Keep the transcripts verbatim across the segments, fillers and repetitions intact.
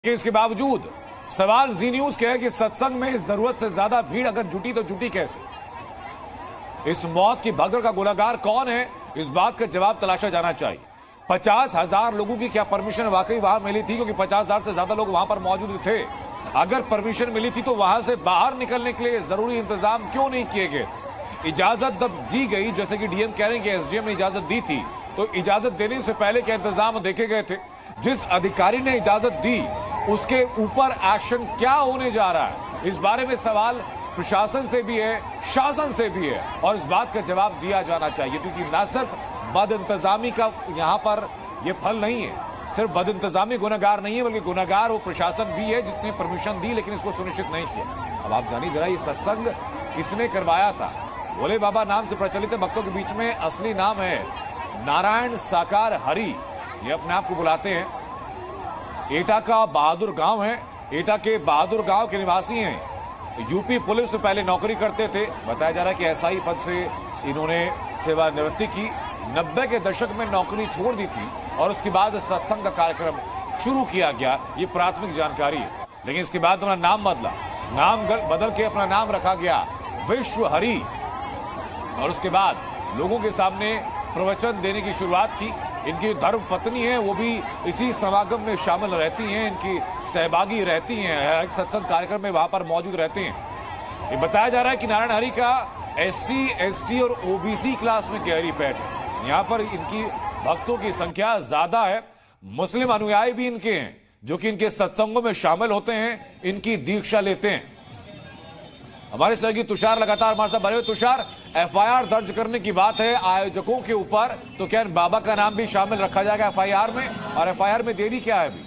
इसके बावजूद सवाल जी न्यूज के है कि सत्संग में जरूरत से ज्यादा भीड़ अगर जुटी तो जुटी कैसे। इस मौत की भगदड़ का गुनहगार कौन है, इस बात का जवाब तलाशा जाना चाहिए। पचास हजार लोगों की क्या परमिशन वाकई वहां मिली थी? क्योंकि पचास हजार से ज्यादा लोग वहां पर मौजूद थे। अगर परमिशन मिली थी तो वहां से बाहर निकलने के लिए जरूरी इंतजाम क्यों नहीं किए गए? इजाजत जब दी गई, जैसे कि डीएम कह रहे हैं कि एसडीएम ने इजाजत दी थी, तो इजाजत देने से पहले क्या इंतजाम देखे गए थे? जिस अधिकारी ने इजाजत दी उसके ऊपर एक्शन क्या होने जा रहा है, इस बारे में सवाल प्रशासन से भी है, शासन से भी है, और इस बात का जवाब दिया जाना चाहिए। क्योंकि न सिर्फ बद इंतजामी का यहां पर यह फल नहीं है, सिर्फ बद इंतजामी गुनहगार नहीं है, बल्कि गुनहगार वो प्रशासन भी है जिसने परमिशन दी लेकिन इसको सुनिश्चित नहीं किया। अब आप जानिए जरा, ये सत्संग किसने करवाया था? भोले बाबा नाम से प्रचलित है भक्तों के बीच में। असली नाम है नारायण साकार हरि, ये अपने आप को बुलाते हैं। एटा का बहादुर गांव है, एटा के बहादुर गांव के निवासी हैं। यूपी पुलिस में पहले नौकरी करते थे। बताया जा रहा है कि एसआई पद से इन्होंने सेवानिवृत्ति की। नब्बे के दशक में नौकरी छोड़ दी थी और उसके बाद सत्संग का कार्यक्रम शुरू किया गया, ये प्राथमिक जानकारी है। लेकिन इसके बाद अपना नाम बदला, नाम बदल के अपना नाम रखा गया विश्व हरि, और उसके बाद लोगों के सामने प्रवचन देने की शुरुआत की। इनकी धर्म पत्नी है, वो भी इसी समागम में शामिल रहती हैं, इनकी सहभागी रहती हैं, एक सत्संग कार्यक्रम में वहां पर मौजूद रहते हैं। ये बताया जा रहा है कि नारायण हरि का एससी, एसटी और ओबीसी क्लास में गहरी पैठ है। यहां पर इनकी भक्तों की संख्या ज्यादा है। मुस्लिम अनुयायी भी इनके हैं जो कि इनके सत्संगों में शामिल होते हैं, इनकी दीक्षा लेते हैं। हमारे सहयोगी तुषार लगातार हमारे साथ बने हुए। तुषार, एफआईआर दर्ज करने की बात है आयोजकों के ऊपर, तो क्या बाबा का नाम भी शामिल रखा जाएगा एफआईआर में? और एफआईआर में देरी क्या है अभी?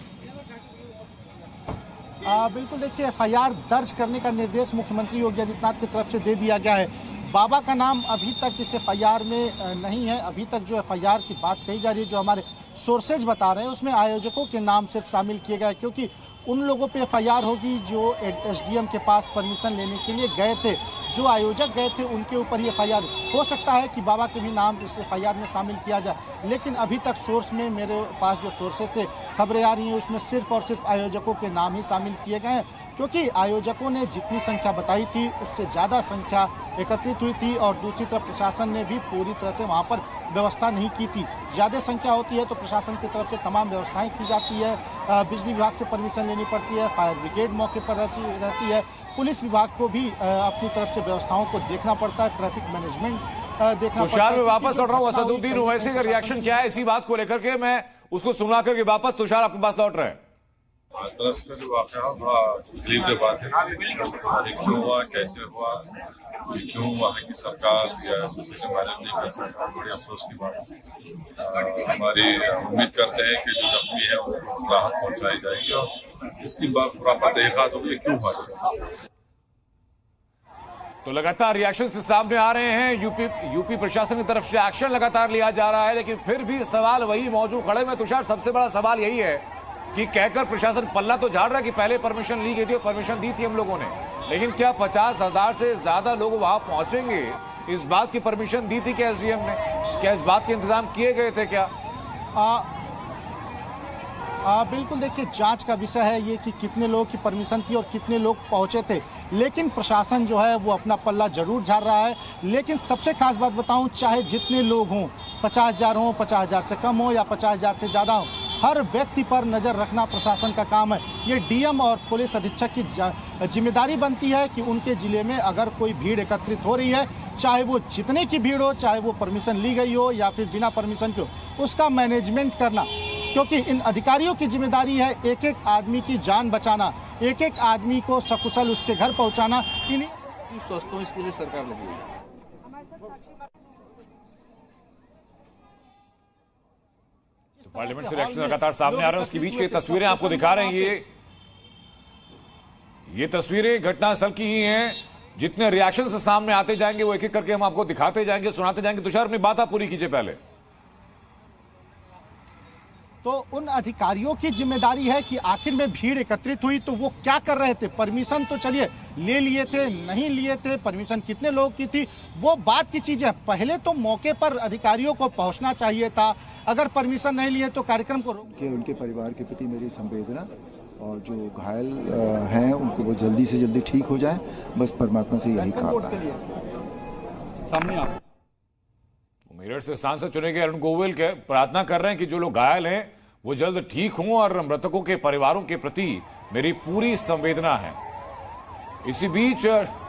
आ, बिल्कुल, देखिए, एफआईआर दर्ज करने का निर्देश मुख्यमंत्री योगी आदित्यनाथ की तरफ से दे दिया गया है। बाबा का नाम अभी तक इस एफआईआर में नहीं है। अभी तक जो एफआईआर की बात कही जा रही है, जो हमारे सोर्सेज बता रहे हैं, उसमें आयोजकों के नाम सिर्फ शामिल किए गए, क्योंकि उन लोगों पे एफआईआर होगी जो एसडीएम के पास परमिशन लेने के लिए गए थे, जो आयोजक गए थे, उनके ऊपर ही एफआईआर। हो सकता है कि बाबा के भी नाम इस एफआईआर में शामिल किया जाए, लेकिन अभी तक सोर्स में, मेरे पास जो सोर्सेज से खबरें आ रही हैं, उसमें सिर्फ और सिर्फ आयोजकों के नाम ही शामिल किए गए हैं। क्योंकि आयोजकों ने जितनी संख्या बताई थी उससे ज़्यादा संख्या एकत्रित हुई थी, और दूसरी तरफ प्रशासन ने भी पूरी तरह से वहाँ पर व्यवस्था नहीं की थी। ज़्यादा संख्या होती है तो प्रशासन की तरफ से तमाम व्यवस्थाएं की जाती है, बिजली विभाग से परमिशन लेनी पड़ती है, फायर ब्रिगेड मौके पर रहती है, पुलिस विभाग को भी अपनी तरफ से व्यवस्थाओं को देखना पड़ता है, ट्रैफिक मैनेजमेंट देखना पड़ता है। मैं वापस लौट रहा हूँ असदुद्दीन ओवैसी का रिएक्शन क्या है इसी बात को लेकर के? मैं उसको सुना करके वापस तुषार आपके पास लौट रहे हैं। हाथरस का जो वाक़या बड़ा तकलीफ की बात है। क्यों हुआ, कैसे हुआ, क्यों वहाँ की सरकार या किसी से मैनेज नहीं कर सकता, बड़ी अफसोस की बात है। हमारी उम्मीद करते हैं कि जो जख्मी है उनको राहत पहुंचाई जाएगी, और इसकी बात पूरा देखा तो क्यों हुआ। तो लगातार रिएक्शन से सामने आ रहे हैं। यूपी यूपी प्रशासन की तरफ से एक्शन लगातार लिया जा रहा है, लेकिन फिर भी सवाल वही मौजूद खड़े में। तुषार, सबसे बड़ा सवाल यही है कि कहकर प्रशासन पल्ला तो झाड़ रहा है कि पहले परमिशन ली गई थी और परमिशन दी थी हम लोगों ने, लेकिन क्या पचास हजार से ज्यादा लोग वहां पहुंचेंगे? इस बात की परमिशन दी थी क्या एसडीएम ने? क्या इस बात के इंतजाम किए गए थे क्या? आ, आ, बिल्कुल, देखिए, जांच का विषय है ये कि कितने लोगों की परमिशन थी और कितने लोग पहुंचे थे, लेकिन प्रशासन जो है वो अपना पल्ला जरूर झाड़ रहा है। लेकिन सबसे खास बात बताऊं, चाहे जितने लोग हों, पचास हजार हों, पचास हजार से कम हो या पचास हजार से ज्यादा हो, हर व्यक्ति पर नजर रखना प्रशासन का काम है। ये डीएम और पुलिस अधीक्षक की जिम्मेदारी बनती है कि उनके जिले में अगर कोई भीड़ एकत्रित हो रही है, चाहे वो जितने की भीड़ हो, चाहे वो परमिशन ली गई हो या फिर बिना परमिशन के हो, उसका मैनेजमेंट करना। क्योंकि इन अधिकारियों की जिम्मेदारी है एक एक आदमी की जान बचाना, एक एक आदमी को सकुशल उसके घर पहुंचाना। इन्हीं सोचता हूँ इसके लिए सरकार लगी हुई है। पार्लियामेंट से रिएक्शन लगातार सामने आ रहे हैं, उसके बीच की तस्वीरें आपको दिखा रहे हैं। ये ये तस्वीरें घटनास्थल की ही हैं। जितने रिएक्शन से सामने आते जाएंगे वो एक एक करके हम आपको दिखाते जाएंगे, सुनाते जाएंगे। तुषार, अपनी बात आप पूरी कीजिए पहले। तो उन अधिकारियों की जिम्मेदारी है कि आखिर में भीड़ एकत्रित हुई तो वो क्या कर रहे थे। परमिशन तो चलिए ले लिए थे, नहीं लिए थे, परमिशन कितने लोग की थी वो बात की चीज है। पहले तो मौके पर अधिकारियों को पहुंचना चाहिए था। अगर परमिशन नहीं लिए तो कार्यक्रम को रोक। उनके परिवार के प्रति मेरी संवेदना, और जो घायल हैं उनको वो जल्दी से जल्दी ठीक हो जाए, बस परमात्मा से यही कामना है। सामने आप मेरठ से सांसद चुने गए अरुण गोविल के प्रार्थना कर रहे हैं कि जो लोग घायल हैं वो जल्द ठीक हों और मृतकों के परिवारों के प्रति मेरी पूरी संवेदना है। इसी बीच